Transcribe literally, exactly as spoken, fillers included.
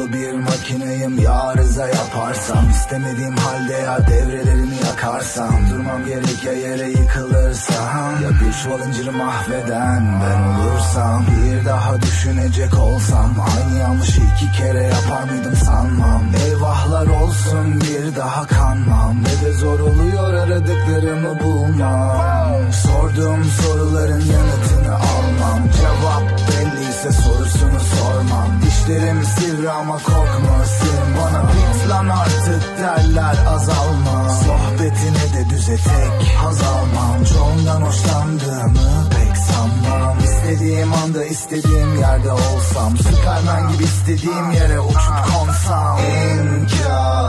dolu bir makineyim ya, arıza yaparsam. İstemediğim halde ya devrelerimi yakarsam. Durmam gerek ya yere yıkılırsam. Ya bir çuval inciri mahveden ben olursam. Bir daha düşünecek olsam aynı yanlışı iki kere yapar mıydım sanmam. Eyvahlar olsun bir daha kanmam. Ve de zor oluyor aradıklarımı bulmam. Sorduğum soruların yanıtını almam. Cevap belliyse sorusunu sormam. Dişlerim sivri ama korkma senin bana. Bit lan artık derler azalma. Sohbetine de düze tek haz almam. Çoğundan hoşlandığımı pek sanmam. İstediğim anda istediğim yerde olsam. Süpermen gibi istediğim yere uçup konsam. İmkan